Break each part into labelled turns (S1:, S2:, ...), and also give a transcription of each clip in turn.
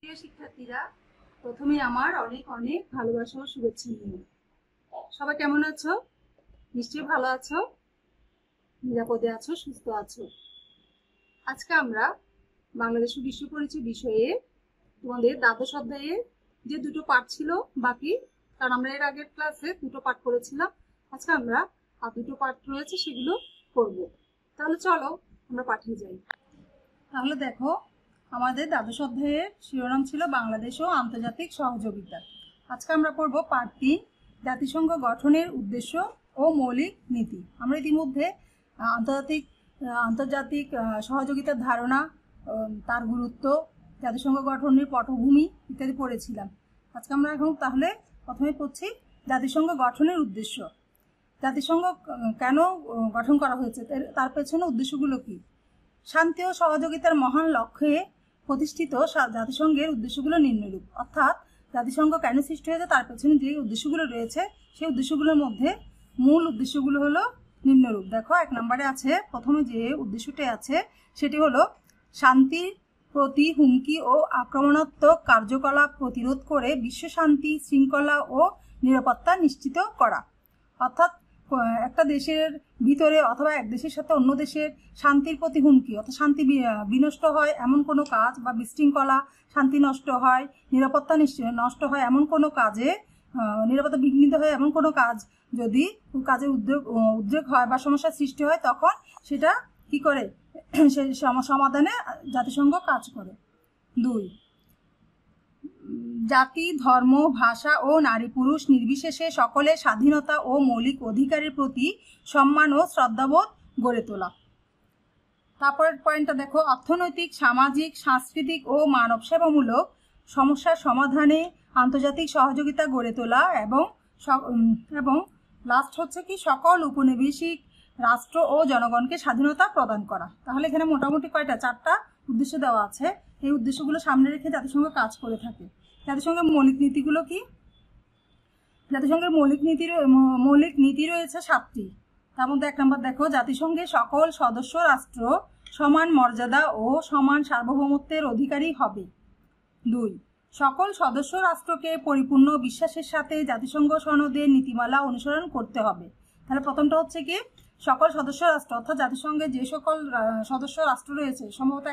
S1: প্রিয় শিক্ষার্থীরা, প্রথমে আমার অনেক অনেক ভালোবাসা ও শুভেচ্ছা নিয়ে সবাই কেমন আছো? নিশ্চয়ই ভালো আছো, নিরাপদে আছো, সুস্থ আছো। আজকে আমরা বাংলাদেশের বিশ্ব পরিচয় বিষয়ে তোমাদের দ্বাদশ অধ্যায়ে যে দুটো পাঠ ছিল বাকি, কারণ আমরা এর আগের ক্লাসে দুটো পাঠ করেছিলাম, আজকে আমরা আর দুটো পাঠ রয়েছে সেগুলো করব। তাহলে চলো আমরা পাঠে যাই। তাহলে দেখো, আমাদের দ্বাদশ অধ্যায়ের শিরোনাম ছিল বাংলাদেশ ও আন্তর্জাতিক সহযোগিতা। আজকে আমরা পড়ব পার্ট 3, জাতিসংঘ গঠনের উদ্দেশ্য ও মৌলিক নীতি। আমরা ইতিমধ্যে আন্তর্জাতিক সহযোগিতার ধারণা, তার গুরুত্ব, জাতিসংঘ গঠনের পটভূমি ইত্যাদি পড়েছিলাম। আজকে আমরা এখন তাহলে প্রথমে পড়ছি জাতিসংঘ গঠনের উদ্দেশ্য। জাতিসংঘ কেন গঠন করা হয়েছে, তার পেছনে উদ্দেশ্যগুলো কি? শান্তি ও সহযোগিতার মহান লক্ষ্যে প্রতিষ্ঠিত জাতিসংঘের উদ্দেশ্যগুলো নিম্নরূপ। অর্থাৎ জাতিসংঘ কেন সৃষ্টি হয়েছে তার পেছনে যে উদ্দেশ্যগুলো রয়েছে সেই উদ্দেশ্যগুলোর মধ্যে মূল উদ্দেশ্যগুলো হলো নিম্নরূপ। দেখো, 1 নম্বরে আছে, প্রথমে যে উদ্দেশ্যটি আছে সেটি হলো শান্তির প্রতি হুমকি ও আক্রমণাত্মক কার্যকলাপ প্রতিরোধ করে বিশ্ব শান্তি, শৃঙ্খলা ও নিরাপত্তা নিশ্চিত করা। অর্থাৎ একটা দেশের ভিতরে অথবা এক দেশের সাথে অন্য দেশের শান্তির প্রতি হুমকি, অর্থাৎ শান্তি বিনষ্ট হয় এমন কোনো কাজ, বা বিশৃঙ্খলা, শান্তি নষ্ট হয়, নিরাপত্তা নষ্ট হয় এমন কোনো কাজে, নিরাপত্তা বিঘ্নিত হয় এমন কোনো কাজ যদি কাজের উদ্যোগ হয় বা সমস্যার সৃষ্টি হয়, তখন সেটা কি করে সেই সমাধানে জাতিসংঘ কাজ করে। 2, জাতি, ধর্ম, ভাষা ও নারী পুরুষ নির্বিশেষে সকলের স্বাধীনতা ও মৌলিক অধিকারের প্রতি সম্মান ও শ্রদ্ধাবোধ গড়ে তোলা। তারপরের পয়েন্টটা দেখো, অর্থনৈতিক, সামাজিক, সাংস্কৃতিক ও মানব সেবামূলক সমস্যার সমাধানে আন্তর্জাতিক সহযোগিতা গড়ে তোলা এবং লাস্ট হচ্ছে কি, সকল উপনিবেশিক রাষ্ট্র ও জনগণকে স্বাধীনতা প্রদান করা। তাহলে এখানে মোটামুটি কয়টা, 4টা উদ্দেশ্য দেওয়া আছে। এই উদ্দেশ্যগুলো সামনে রেখে জাতিসংঘ কাজ করে থাকে। জাতিসংঘের মৌলিক নীতিগুলো কি? জাতিসংঘের মৌলিক নীতি রয়েছে 7টি। তার মধ্যে 1 নম্বর দেখো, জাতিসংঘের সকল সদস্য রাষ্ট্র সমান মর্যাদা ও সমান সার্বভৌমত্বের অধিকারী হবে। 2, সকল সদস্য রাষ্ট্রকে পরিপূর্ণ বিশ্বাসের সাথে জাতিসংঘ সনদের নীতিমালা অনুসরণ করতে হবে। তাহলে প্রথমটা হচ্ছে কি, সকল সদস্য রাষ্ট্র, অর্থাৎ জাতিসংঘের যে সকল সদস্য রাষ্ট্র রয়েছে, সম্ভবত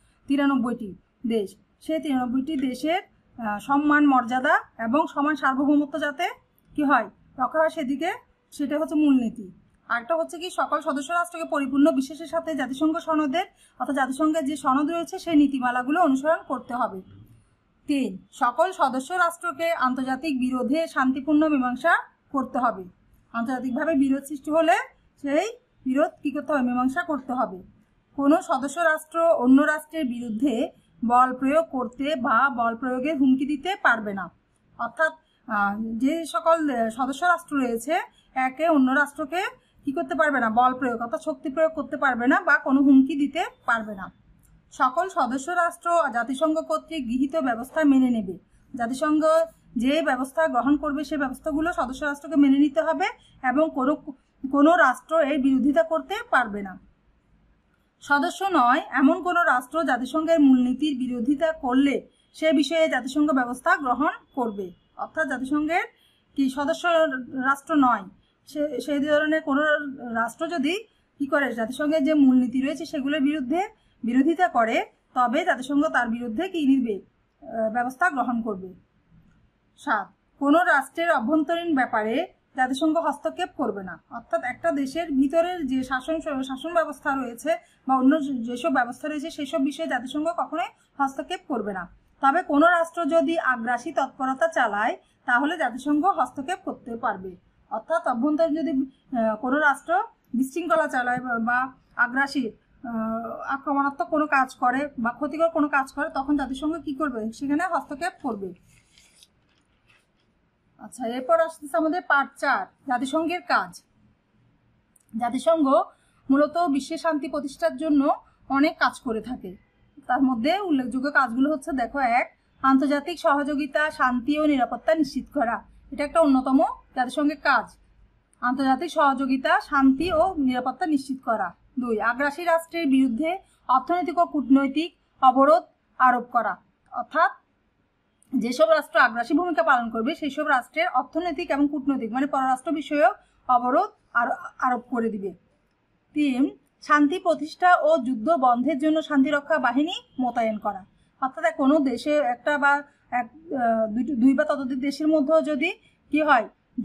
S1: 193টি দেশ, সেই 93টি দেশের সম্মান, মর্যাদা এবং সমান সার্বভৌমত্ব যাতে কি হয়, রক্ষা হয়, সেটা হচ্ছে মূলনীতি। আরেকটা হচ্ছে কি, সকল সদস্য রাষ্ট্রকে পরিপূর্ণ বিশ্বাসের সাথে জাতিসংঘ সনদের, অর্থাৎ জাতিসংঘের যে সনদ রয়েছে সেই নীতিমালাগুলো অনুসরণ করতে হবে। 3, সকল সদস্য রাষ্ট্রকে আন্তর্জাতিক বিরোধে শান্তিপূর্ণ মীমাংসা করতে হবে। আন্তর্জাতিকভাবে বিরোধ সৃষ্টি হলে সেই বিরোধ কি করতে হবে, মীমাংসা করতে হবে। কোনো সদস্য রাষ্ট্র অন্য রাষ্ট্রের বিরুদ্ধে বল প্রয়োগ করতে বা বল প্রয়োগের হুমকি দিতে পারবে না। অর্থাৎ যে সকল সদস্য রাষ্ট্র রয়েছে, একে অন্য রাষ্ট্রকে কি করতে পারবে না, বল প্রয়োগ অর্থাৎ শক্তি প্রয়োগ করতে পারবে না বা কোনো হুমকি দিতে পারবে না। সকল সদস্য রাষ্ট্র জাতিসংঘ কর্তৃক গৃহীত ব্যবস্থা মেনে নেবে। জাতিসংঘ যে ব্যবস্থা গ্রহণ করবে সেই ব্যবস্থাগুলো সদস্য রাষ্ট্রকে মেনে নিতে হবে এবং কোনো রাষ্ট্র এর বিরোধিতা করতে পারবে না। সদস্য নয় এমন কোনো রাষ্ট্র জাতিসংঘের মূলনীতির বিরোধিতা করলে সে বিষয়ে জাতিসংঘ ব্যবস্থা গ্রহণ করবে। অর্থাৎ জাতিসংঘের কি সদস্য রাষ্ট্র নয়, সেই ধরনের কোনো রাষ্ট্র যদি কি করে, জাতিসংঘের যে মূলনীতি রয়েছে সেগুলোর বিরোধিতা করে, তবে জাতিসংঘ তার বিরুদ্ধে কি নিবে, ব্যবস্থা গ্রহণ করবে। 7, কোনো রাষ্ট্রের অভ্যন্তরীণ ব্যাপারে জাতিসংঘ হস্তক্ষেপ করবে না। অর্থাৎ একটা দেশের ভিতরের যে শাসন ব্যবস্থা রয়েছে বা অন্য যেসব ব্যবস্থা রয়েছে সেসব বিষয়ে জাতিসংঘ কখনোই হস্তক্ষেপ করবে না। তবে কোনো রাষ্ট্র যদি আগ্রাসী তৎপরতা চালায় তাহলে জাতিসংঘ হস্তক্ষেপ করতে পারবে। অর্থাৎ অভ্যন্তরীণ যদি কোনো রাষ্ট্র বিশৃঙ্খলা চালায় বা আগ্রাসী আক্রমণাত্মক কোনো কাজ করে বা ক্ষতিকর কোনো কাজ করে, তখন জাতিসংঘ কি করবে, সেখানে হস্তক্ষেপ করবে। আচ্ছা, এরপর আসতেছে আমাদের পার্ট 4, জাতিসংঘের কাজ। জাতিসংঘ মূলত বিশ্বের শান্তি প্রতিষ্ঠার জন্য অনেক কাজ করে থাকে। তার মধ্যে উল্লেখযোগ্য কাজগুলো হচ্ছে, দেখো, 1, আন্তর্জাতিক সহযোগিতা, শান্তি ও নিরাপত্তা নিশ্চিত করা। এটা একটা অন্যতম জাতিসংঘের কাজ, আন্তর্জাতিক সহযোগিতা, শান্তি ও নিরাপত্তা নিশ্চিত করা। 2, আগ্রাসী রাষ্ট্রের বিরুদ্ধে অর্থনৈতিক ও কূটনৈতিক অবরোধ আরোপ করা। অর্থাৎ যেসব রাষ্ট্র আগ্রাসী ভূমিকা পালন করবে সেই সব রাষ্ট্রের অর্থনৈতিক এবং কূটনৈতিক মানে পররাষ্ট্র বিষয়ক অবরোধ আরোপ করে দিবে। 3 শান্তি প্রতিষ্ঠা ও যুদ্ধ বন্ধের জন্য শান্তিরক্ষা বাহিনী মোতায়েন করা। অর্থাৎ কোনো দেশে একটা বা দুই বা ততোধিক দেশের মধ্যেও যদি কি হয়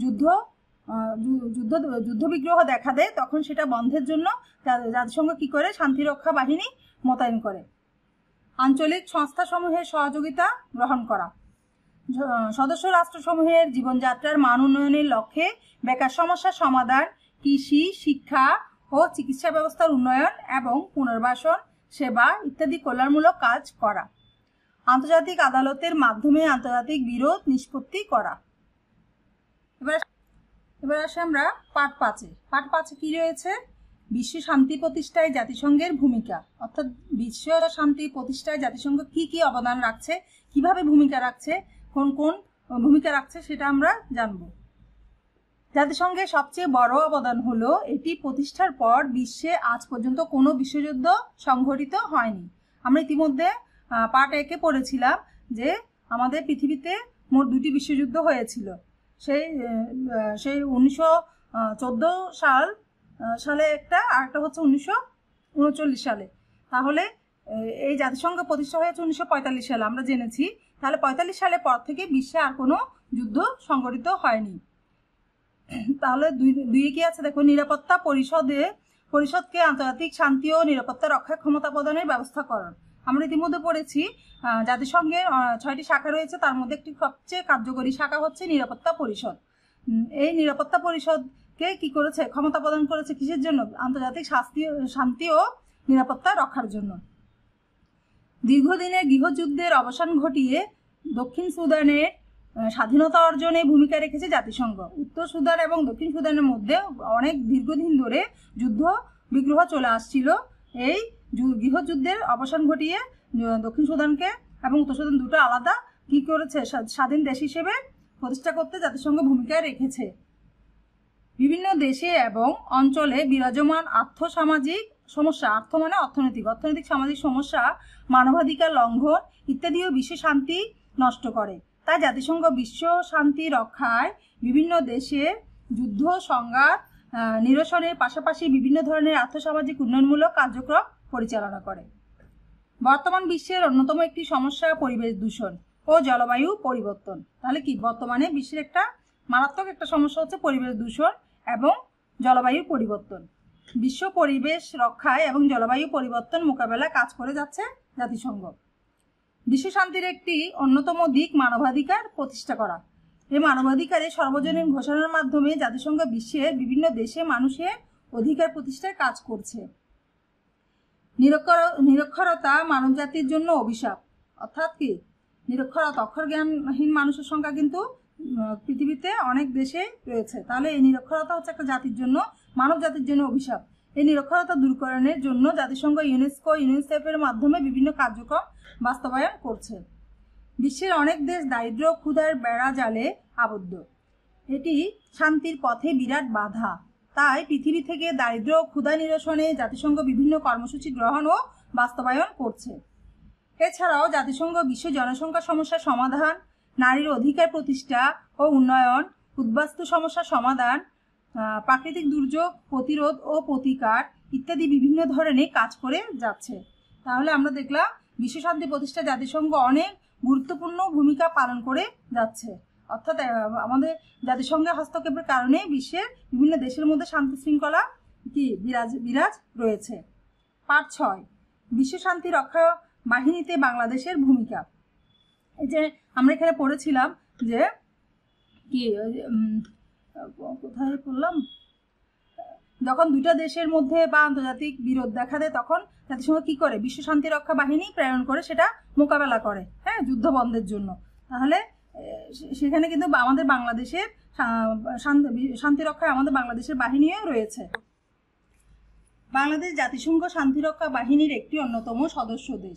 S1: যুদ্ধ বিগ্রহ দেখা দেয় তখন সেটা বন্ধের জন্য জাতিসংঘ কি করে শান্তিরক্ষা বাহিনী মোতায়েন করে। আঞ্চলিক সংস্থাসমূহের সহযোগিতা গ্রহণ করা। সদস্য রাষ্ট্রসমূহের জীবনযাত্রার মান উন্নয়নের লক্ষ্যে বেকার সমস্যার সমাধান, কৃষি, শিক্ষা ও চিকিৎসা ব্যবস্থার উন্নয়ন এবং পুনর্বাসন সেবা ইত্যাদি কল্যাণমূলক কাজ করা। আন্তর্জাতিক আদালতের মাধ্যমে আন্তর্জাতিক বিরোধ নিষ্পত্তি করা। এবার আসে আমরা পাঠ 5 কি রয়েছে? বিশ্ব শান্তি প্রতিষ্ঠায় জাতিসংঘের ভূমিকা। অর্থাৎ বিশ্ব শান্তি প্রতিষ্ঠায় জাতিসংঘ কি কি অবদান রাখছে, কিভাবে ভূমিকা রাখছে, কোন কোন ভূমিকা রাখছে সেটা আমরা জানব। জাতিসংঘের সবচেয়ে বড় অবদান হলো এটি প্রতিষ্ঠার পর বিশ্বে আজ পর্যন্ত কোনো বিশ্বযুদ্ধ সংঘটিত হয়নি। আমরা ইতিমধ্যে পার্ট 1-এ পড়েছিলাম যে আমাদের পৃথিবীতে মোট 2টি বিশ্বযুদ্ধ হয়েছিল। সেই 1914 সালে একটা, আর একটা হচ্ছে 1939 সালে। তাহলে এই জাতিসংঘ প্রতিষ্ঠা হয়েছে 1945 সালে আমরা জেনেছি। তাহলে 45 সালের পর থেকে বিশ্বে আর কোনো যুদ্ধ সংঘটিত হয়নি। তাহলে দুই কি আছে দেখো, নিরাপত্তা পরিষদকে আন্তর্জাতিক শান্তি ও নিরাপত্তা রক্ষার ক্ষমতা প্রদানের ব্যবস্থাকরণ। আমরা ইতিমধ্যে পড়েছি জাতিসংঘের 6টি শাখা রয়েছে, তার মধ্যে একটি সবচেয়ে কার্যকরী শাখা হচ্ছে নিরাপত্তা পরিষদ। এই নিরাপত্তা পরিষদকে কি করেছে, ক্ষমতা প্রদান করেছে কিসের জন্য? আন্তর্জাতিক শান্তি ও নিরাপত্তা রক্ষার জন্য। দীর্ঘদিনের গৃহযুদ্ধের অবসান ঘটিয়ে দক্ষিণ সুদানের স্বাধীনতা অর্জনে ভূমিকা রেখেছে জাতিসংঘ। উত্তর সুদান এবং দক্ষিণ সুদানের মধ্যে অনেক দীর্ঘদিন ধরে যুদ্ধ বিগ্রহ চলে আসছিল। এই গৃহযুদ্ধের অবসান ঘটিয়ে দক্ষিণ সুদানকে এবং উত্তর সুদান দুটো আলাদা কি করেছে, স্বাধীন দেশ হিসেবে প্রতিষ্ঠা করতে জাতিসংঘ ভূমিকা রেখেছে। বিভিন্ন দেশে এবং অঞ্চলে বিরাজমান আর্থসামাজিক সমস্যা, আর্থ মানে অর্থনৈতিক সামাজিক সমস্যা, মানবাধিকার লঙ্ঘন ইত্যাদিও বিশ্ব শান্তি নষ্ট করে। তাই জাতিসংঘ বিশ্ব শান্তি রক্ষায় বিভিন্ন দেশে যুদ্ধ সংঘাত নিরসনের পাশাপাশি বিভিন্ন ধরনের আর্থসামাজিক উন্নয়নমূলক কার্যক্রম পরিচালনা করে। বর্তমান বিশ্বের অন্যতম একটি সমস্যা পরিবেশ দূষণ ও জলবায়ু পরিবর্তন। তাহলে কি বর্তমানে বিশ্বের একটা মারাত্মক একটা সমস্যা হচ্ছে পরিবেশ দূষণ এবং জলবায়ু পরিবর্তন। বিশ্ব পরিবেশ রক্ষায় এবং জলবায়ু পরিবর্তন মোকাবেলায় কাজ করে যাচ্ছে জাতিসংঘ। বিশ্ব শান্তির একটি অন্যতম দিক মানবাধিকার প্রতিষ্ঠা করা। এই মানবাধিকারের সর্বজনীন ঘোষণার মাধ্যমে জাতিসংঘ বিশ্বের বিভিন্ন দেশে মানুষের অধিকার প্রতিষ্ঠায় কাজ করছে। নিরক্ষরতা মানবজাতির জন্য অভিশাপ। অর্থাৎ কি নিরক্ষরতা, অক্ষর জ্ঞানহীন মানুষের সংখ্যা কিন্তু পৃথিবীতে অনেক দেশে রয়েছে। তাহলে এই নিরক্ষরতা হচ্ছে একটা জাতির জন্য, মানব জাতির জন্য অভিশাপ। এই নিরক্ষরতা দূরকরণের জন্য জাতিসংঘ ইউনিসেফের মাধ্যমে বিভিন্ন কার্যক্রম বাস্তবায়ন করছে। বিশ্বের অনেক দেশ দারিদ্র্য ক্ষুধার বেড়া জালে আবদ্ধ। এটি শান্তির পথে বিরাট বাধা। তাই পৃথিবী থেকে দারিদ্র্য ক্ষুধা নিরসনে জাতিসংঘ বিভিন্ন কর্মসূচি গ্রহণ ও বাস্তবায়ন করছে। এছাড়াও জাতিসংঘ বিশ্ব জনসংখ্যা সমস্যার সমাধান, নারীর অধিকার প্রতিষ্ঠা ও উন্নয়ন, উদ্বাস্তু সমস্যার সমাধান, প্রাকৃতিক দুর্যোগ প্রতিরোধ ও প্রতিকার ইত্যাদি বিভিন্ন ধরনের কাজ করে যাচ্ছে। তাহলে আমরা দেখলাম বিশ্ব শান্তি প্রতিষ্ঠা জাতিসংঘ অনেক গুরুত্বপূর্ণ ভূমিকা পালন করে যাচ্ছে। অর্থাৎ আমাদের জাতিসংঘের হস্তক্ষেপের কারণে বিশ্বের বিভিন্ন দেশের মধ্যে শান্তি শৃঙ্খলা কি বিরাজ রয়েছে। পার্ট 6 বিশ্ব শান্তি রক্ষা বাহিনীতে বাংলাদেশের ভূমিকা। এই যে আমরা এখানে পড়েছিলাম যে কি কোথায় পড়লাম, যখন দুইটা দেশের মধ্যে বা আন্তর্জাতিক বিরোধ দেখা দেয় তখন জাতিসংঘ কি করে, বিশ্ব শান্তি রক্ষা বাহিনী প্রেরণ করে সেটা মোকাবেলা করে, হ্যাঁ, যুদ্ধ বন্ধের জন্য। তাহলে সেখানে কিন্তু আমাদের বাংলাদেশের শান্তি রক্ষায় আমাদের বাংলাদেশের বাহিনীও রয়েছে। বাংলাদেশ জাতিসংঘ শান্তিরক্ষা বাহিনীর একটি অন্যতম সদস্য দেশ।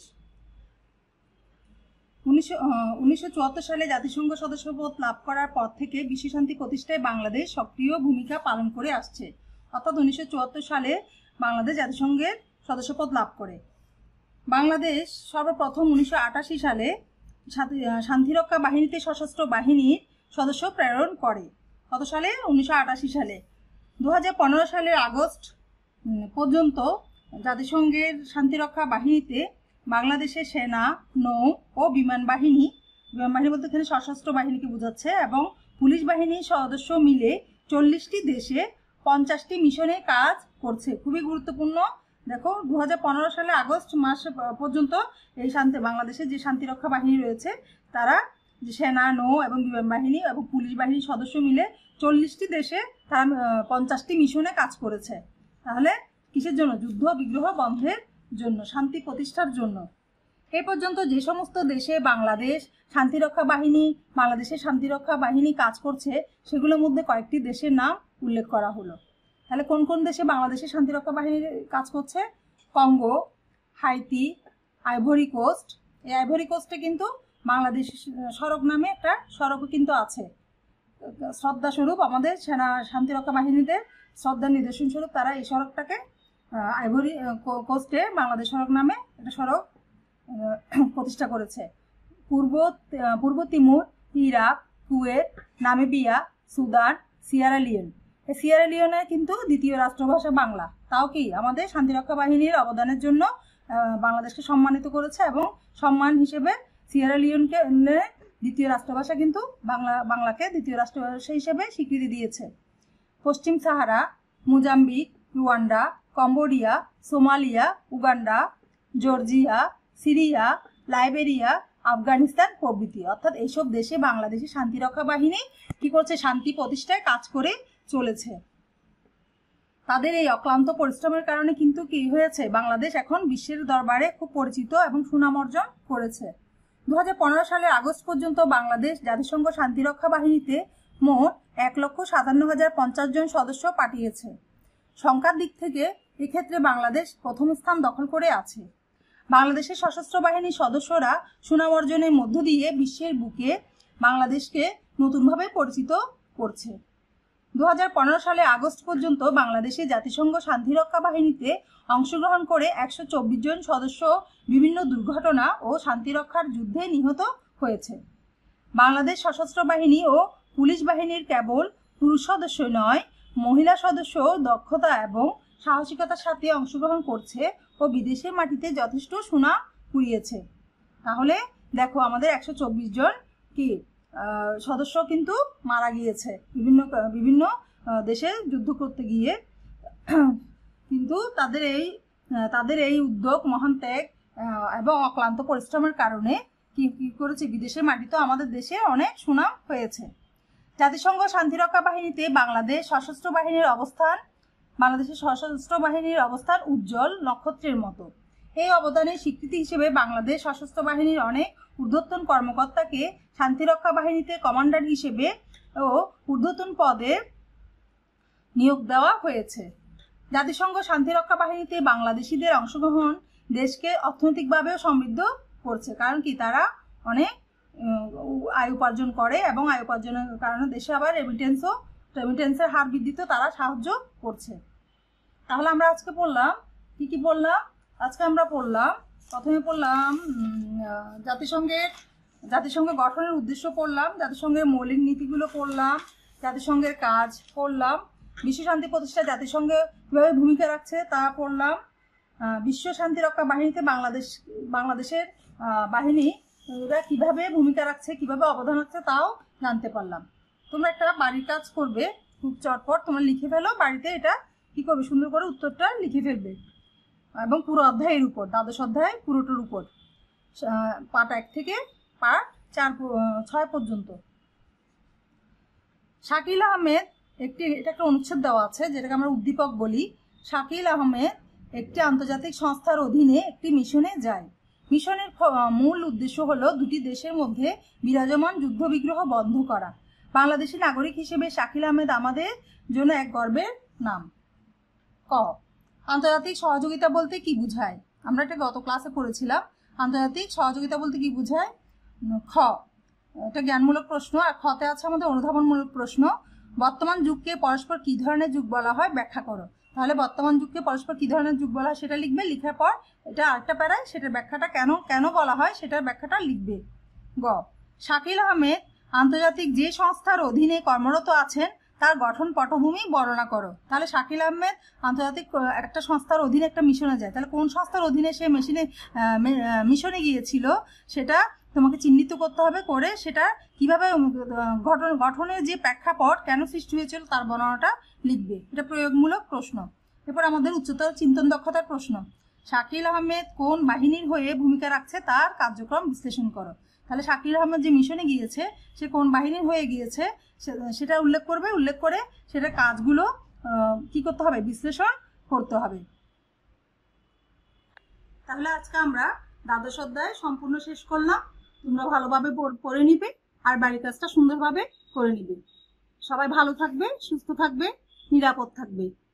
S1: 1974 সালে জাতিসংঘ সদস্যপদ লাভ করার পর থেকে বিশ্ব শান্তি প্রতিষ্ঠায় বাংলাদেশ সক্রিয় ভূমিকা পালন করে আসছে। অর্থাৎ 1974 সালে বাংলাদেশ জাতিসংঘের সদস্যপদ লাভ করে। বাংলাদেশ সর্বপ্রথম 1988 সালে শান্তিরক্ষা বাহিনীতে সশস্ত্র বাহিনীর সদস্য প্রেরণ করে। কত সালে? 1988 সালে। 2015 সালের আগস্ট পর্যন্ত জাতিসংঘের শান্তিরক্ষা বাহিনীতে বাংলাদেশের সেনা, নৌ ও বিমান বাহিনী বলতে এখানে সশস্ত্র বাহিনীকে বোঝাচ্ছে, এবং পুলিশ বাহিনীর সদস্য মিলে 40টি দেশে 50টি মিশনে কাজ করছে। খুবই গুরুত্বপূর্ণ। দেখো 2015 সালে আগস্ট মাস পর্যন্ত এই বাংলাদেশের যে শান্তিরক্ষা বাহিনী রয়েছে তারা সেনা, নৌ এবং বিমান বাহিনী এবং পুলিশ বাহিনীর সদস্য মিলে 40টি দেশে তারা 50টি মিশনে কাজ করেছে। তাহলে কিসের জন্য? যুদ্ধ বিগ্রহ বন্ধের জন্য, শান্তি প্রতিষ্ঠার জন্য। এই পর্যন্ত যে সমস্ত দেশে বাংলাদেশের শান্তিরক্ষা বাহিনী কাজ করছে সেগুলোর মধ্যে কয়েকটি দেশের নাম উল্লেখ করা হলো। তাহলে কোন কোন দেশে বাংলাদেশের শান্তিরক্ষা বাহিনী কাজ করছে? Congo, Haiti, Ivory Coast. এই আইভরি কোস্টে কিন্তু বাংলাদেশ সড়ক নামে একটা সড়কও কিন্তু আছে। শ্রদ্ধাস্বরূপ আমাদের শান্তিরক্ষা বাহিনীদের শ্রদ্ধার নিদর্শন স্বরূপ তারা এই সড়কটাকে আইভরি কোস্টে বাংলাদেশ সড়ক নামে একটা সড়ক প্রতিষ্ঠা করেছে। পূর্ব Timor, Iraq, Kuwait, Namibia, Sudan, Sierra Leone. এই সিয়েরা লিওনের কিন্তু দ্বিতীয় রাষ্ট্রভাষা বাংলা। তাও কি আমাদের শান্তিরক্ষা বাহিনীর অবদানের জন্য বাংলাদেশকে সম্মানিত করেছে, এবং সম্মান হিসেবে সিয়েরা লিওনকে দ্বিতীয় রাষ্ট্রভাষা কিন্তু বাংলাকে দ্বিতীয় রাষ্ট্রভাষা হিসেবে স্বীকৃতি দিয়েছে। পশ্চিম Sahara, Mozambique, Rwanda, Cambodia, Somalia, Uganda, Georgia, Syria, Liberia, Afghanistan প্রভৃতি। অর্থাৎ এইসব দেশে বাংলাদেশের শান্তিরক্ষা বাহিনী কি করছে? শান্তি প্রতিষ্ঠায় কাজ করে চলেছে। তাদের এই অক্লান্ত পরিশ্রমের কারণে কিন্তু কি হয়েছে? বাংলাদেশ এখন বিশ্বের দরবারে খুব পরিচিত এবং সুনাম অর্জন করেছে। 2015 সালের আগস্ট পর্যন্ত বাংলাদেশ জাতিসংঘ শান্তিরক্ষা বাহিনীতে মোট 1,57,050 জন সদস্য পাঠিয়েছে। সংখ্যার দিক থেকে এক্ষেত্রে বাংলাদেশ প্রথম স্থান দখল করে আছে। বাংলাদেশের সশস্ত্র বাহিনীর সদস্যরা সুনাম অর্জনের মধ্য দিয়ে বিশ্বের বুকে বাংলাদেশকে নতুনভাবে পরিচিত করছে। 2015 সালে আগস্ট পর্যন্ত বাংলাদেশে জাতিসংঘ শান্তিরক্ষা বাহিনীতে অংশগ্রহণ করে 124 জন সদস্য বিভিন্ন দুর্ঘটনা ও শান্তিরক্ষার যুদ্ধে নিহত হয়েছে। বাংলাদেশ সশস্ত্র বাহিনী ও পুলিশ বাহিনীর কেবল পুরুষ সদস্য নয়, মহিলা সদস্য দক্ষতা এবং সাহসিকতার সাথে অংশগ্রহণ করছে ও বিদেশের মাটিতে যথেষ্ট সুনাম কুড়িয়েছে। তাহলে দেখো আমাদের 124 জন কি সদস্য কিন্তু মারা গিয়েছে বিভিন্ন দেশে যুদ্ধ করতে গিয়ে, কিন্তু তাদের এই উদ্যোগ, মহান ত্যাগ এবং অক্লান্ত পরিশ্রমের কারণে কি করেছে? বিদেশের মাটিতে আমাদের দেশে অনেক সুনাম হয়েছে। জাতিসংঘ শান্তিরক্ষা বাহিনীতে বাংলাদেশের সশস্ত্র বাহিনীর অবস্থান উজ্জ্বল নক্ষত্রের মতো। এই অবদানের স্বীকৃতি হিসেবে বাংলাদেশ সশস্ত্র বাহিনীর অনেক ঊর্ধ্বতন কর্মকর্তাকে শান্তিরক্ষা বাহিনীতে কমান্ডার হিসেবে ও ঊর্ধ্বতন পদে নিয়োগ দেওয়া হয়েছে। জাতিসংঘ শান্তিরক্ষা বাহিনীতে বাংলাদেশিদের অংশগ্রহণ দেশকে অর্থনৈতিকভাবেও সমৃদ্ধ করছে। কারণ কি? তারা অনেক আয় উপার্জন করে এবং আয় উপার্জনের কারণে দেশে আবার রেমিটেন্সের হার বৃদ্ধিতে তারা সাহায্য করছে। তাহলে আমরা আজকে পড়লাম কি পড়লাম? আজকে আমরা পড়লাম, প্রথমে পড়লাম জাতিসংঘ গঠনের উদ্দেশ্য পড়লাম, জাতিসংঘের মৌলিক নীতিগুলো পড়লাম, জাতিসংঘের কাজ পড়লাম, বিশ্ব শান্তি প্রতিষ্ঠায় জাতিসংঘ কিভাবে ভূমিকা রাখছে তা পড়লাম, বিশ্ব শান্তি রক্ষা বাহিনীতে বাংলাদেশের বাহিনীরা কিভাবে ভূমিকা রাখছে, কিভাবে অবদান রাখছে তাও জানতে পারলাম। তোমরা একটা বাড়ির কাজ করবে, খুব চটপট তোমরা লিখে ফেলো। বাড়িতে এটা কি করবে? সুন্দর করে উত্তরটা লিখে ফেলবে, এবং পুরো অধ্যায়ের উপর, দ্বাদশ অধ্যায় পুরোটার উপর, পার্ট 1 থেকে পার্ট 6 পর্যন্ত। শাকিল আহমেদ এটা একটা অনুচ্ছেদ দেওয়া আছে যেটাকে আমরা উদ্দীপক বলি। শাকিল আহমেদ একটি আন্তর্জাতিক সংস্থার অধীনে একটি মিশনে যায়। মিশনের মূল উদ্দেশ্য হলো দুটি দেশের মধ্যে বিরাজমান যুদ্ধবিগ্রহ বন্ধ করা। বাংলাদেশি নাগরিক হিসেবে শাকিল আহমেদ আমাদের জন্য এক গর্বের নাম। ক, আন্তর্জাতিক সহযোগিতা বলতে কি বোঝায়? আমরা এটা গত ক্লাসে পড়েছিলাম। আন্তর্জাতিক সহযোগিতা বলতে কি বোঝায়? খ, এটা জ্ঞানমূলক প্রশ্ন, আর খতে আছে আমাদের অনুধাবনমূলক প্রশ্ন। বর্তমান যুগকে পরস্পর কি ধরনের যুগ বলা হয় ব্যাখ্যা করো। তাহলে বর্তমান যুগকে পরস্পর কি ধরনের যুগ বলা হয় সেটা লিখবে। লিখার পর এটা আরেকটা প্যারায় সেটার ব্যাখ্যাটা কেন বলা হয় সেটার ব্যাখ্যাটা লিখবে। গ শাকিল আহমেদ আন্তর্জাতিক যে সংস্থার অধীনে কর্মরত আছেন তার গঠন পটভূমি বর্ণনা করো। তাহলে শাকিল আহমেদ আন্তর্জাতিক একটা সংস্থার অধীনে একটা মিশনে যায়, তাহলে কোন সংস্থার অধীনে সে মিশনে গিয়েছিল সেটা তোমাকে চিহ্নিত করতে হবে, করে সেটা কিভাবে গঠনের যে প্রেক্ষাপট কেন সৃষ্টি হয়েছিল তার বর্ণনাটা লিখবে। এটা প্রয়োগমূলক প্রশ্ন। এরপর আমাদের উচ্চতর চিন্তন দক্ষতার প্রশ্ন। শাকিল আহমেদ কোন বাহিনীর হয়ে ভূমিকা রাখছে তার কার্যক্রম বিশ্লেষণ করো। তাহলে শাকিল আহমেদ যে মিশনে গিয়েছে সে কোন বাহিনীর হয়ে গিয়েছে সেটা উল্লেখ করবে, উল্লেখ করে সেটার কাজগুলো কি করতে হবে, বিশ্লেষণ করতে হবে। তাহলে আজকে আমরা দ্বাদশ অধ্যায় সম্পূর্ণ শেষ করলাম। তোমরা ভালোভাবে পড়ে নিবে আর বাড়ির কাজটা সুন্দরভাবে করে নিবে। সবাই ভালো থাকবে, সুস্থ থাকবে, নিরাপদ থাকবে।